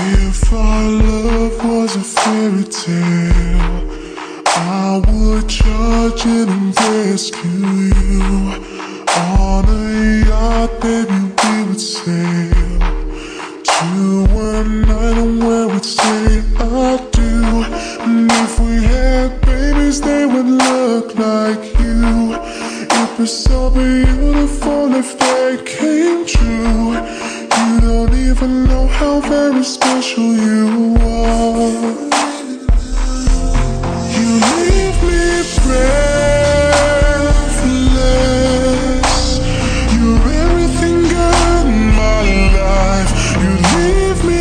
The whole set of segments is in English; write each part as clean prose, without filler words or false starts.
If our love was a fairy tale, I would charge in and rescue you. On a yacht, baby, we would sail to an island where we'd say I do. And if we had babies, they would look like you. It'd be so beautiful if they came true. You don't even know how very special you are. You leave me breathless. You're everything good in my life. You leave me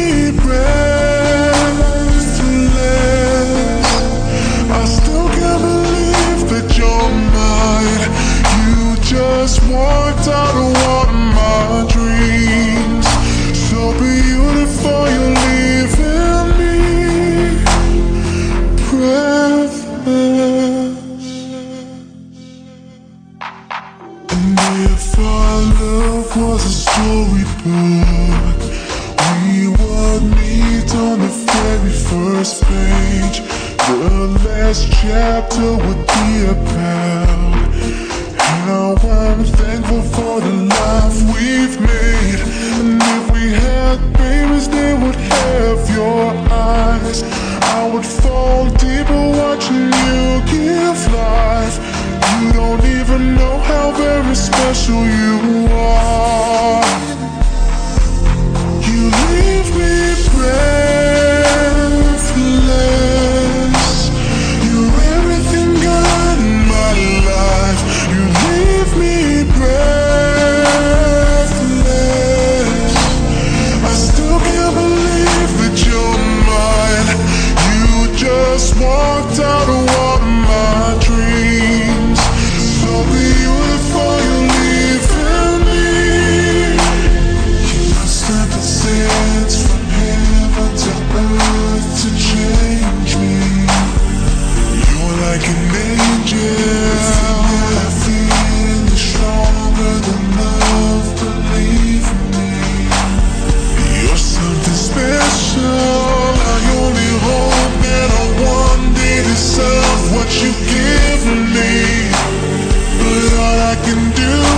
breathless. I still can't believe that you're mine. You just walked out of one of my dreams. So beautiful, you're leaving me breathless. And if our love was a storybook, we would meet on the very first page. The last chapter would be about how I'm thankful for the life we've made. And if we had babies, they would have your eyes. I would fall deeper watching you give life. You don't even know how very special you are. You leave me breathless. You're everything good in my life. You leave me breathless. I still can't believe that you're mine. You just walked out of one of my dreams. So beautiful, you're leaving me. You must understand from heaven to earth to change me. You're like an angel. I feel is stronger than love, believe me. You're something special. I only hope that I one day deserve what you give me. But all I can do